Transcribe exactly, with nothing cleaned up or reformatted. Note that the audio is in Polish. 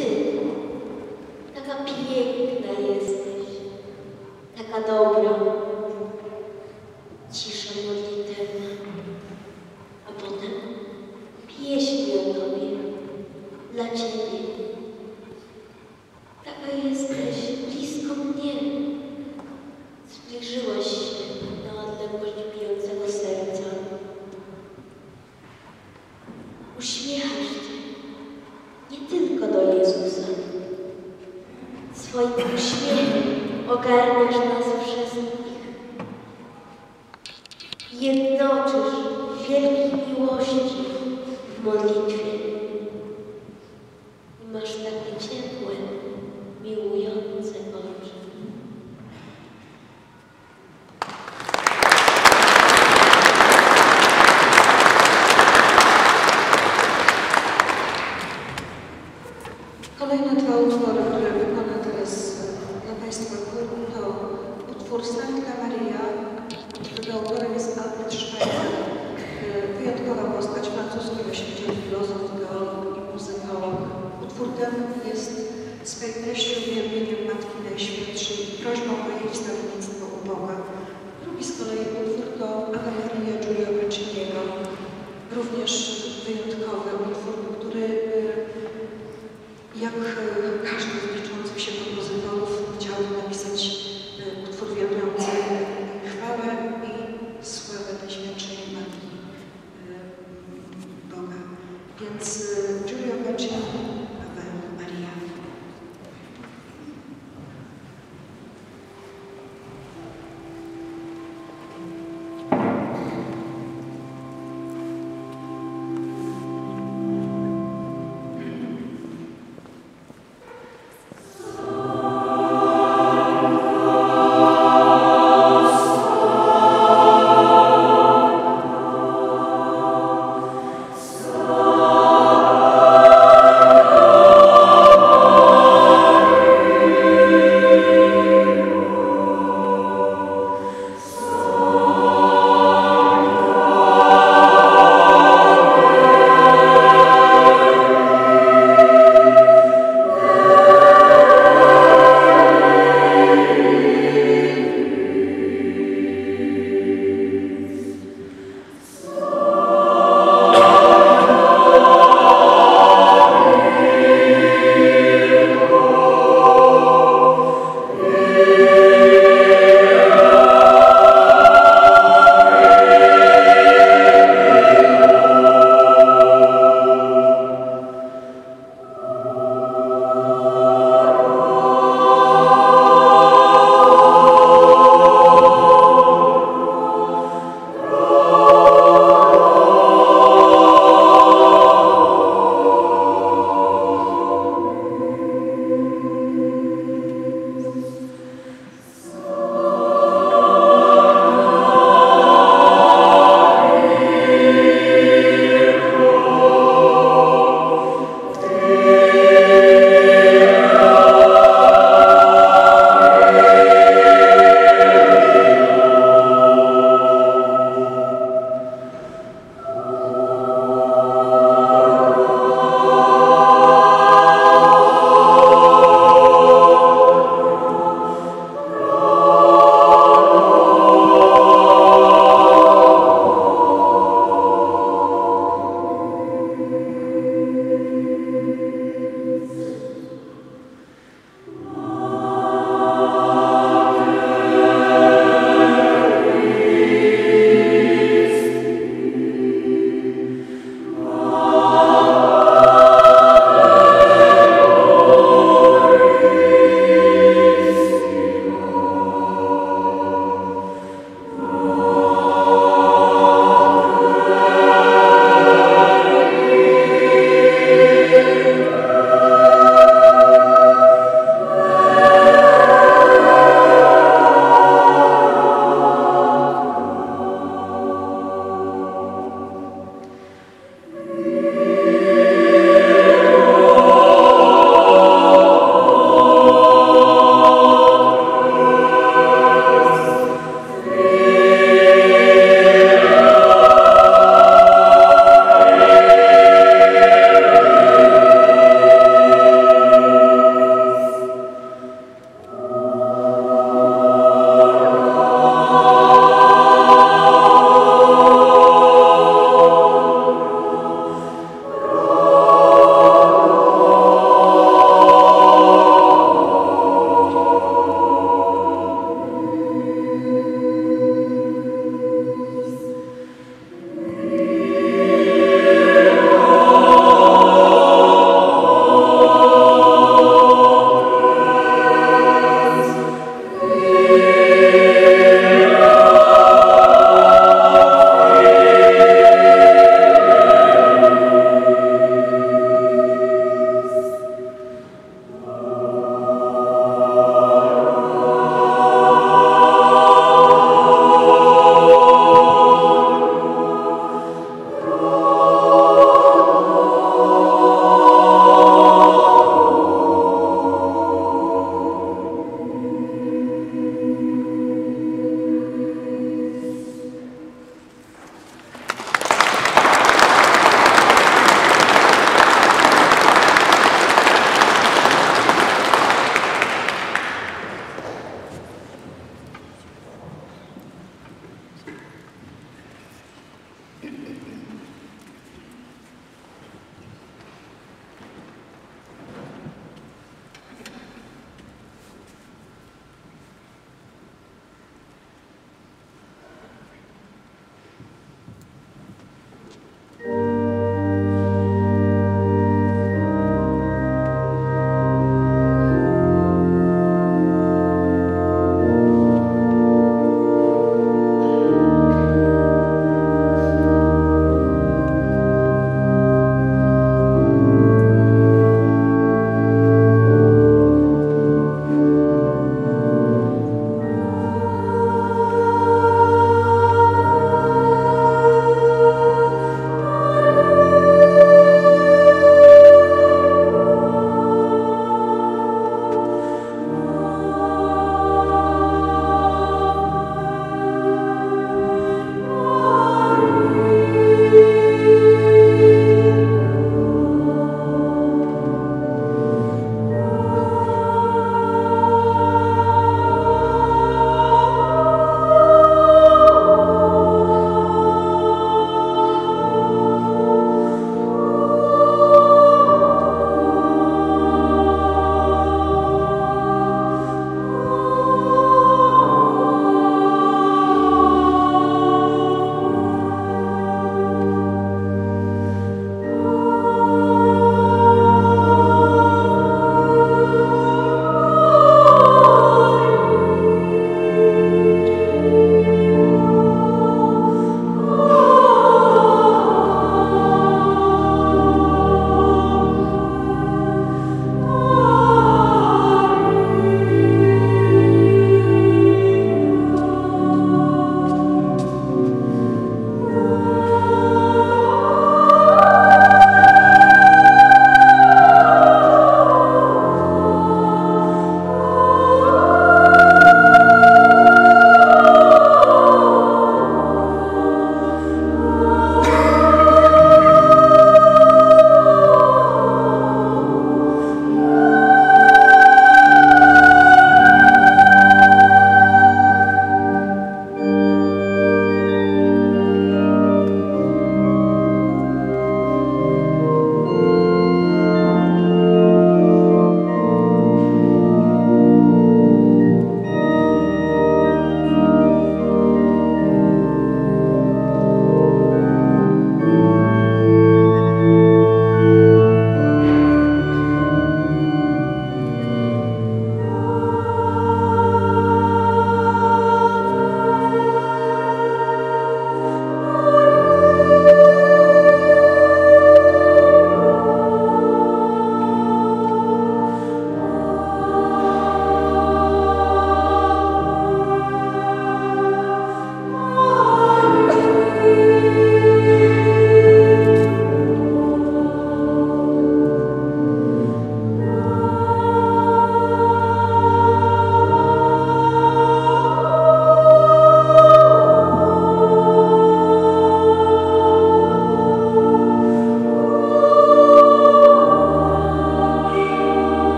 Ty, taka piękna jesteś, taka dobra, cisza modlitewna, a potem pieśni o Tobie, dla Ciebie. Taka jesteś blisko mnie, zbliżyłaś się na odległość bijącego serca. Uśmiechasz się nie tylko do Jezusa. Swoim uśmiechem ogarniasz nas wszystkich. Jednoczysz w wielkiej miłości w modlitwie. I masz takie ciepłe, miłujące oczy. Kolejne dwa utwory, które wykona teraz dla Państwa chór, to utwór Sancta Maria, którego autorem jest Albert Schweitzer, wyjątkowa postać, francuski myśliciel, filozof, teolog i muzykolog. Utwór ten jest swej treści uwielbieniem Matki Najświętszej i prośbą o jej wstawiennictwo u Boga. Drugi z kolei utwór to Ave Maria Giulio Paciniego, również wyjątkowy utwór, który jak każdy z liczących się kompozytorów chciałby napisać utwór wielbiący chwałę i sławę Najświętszej Matki Boga. Więc Giulio Pacini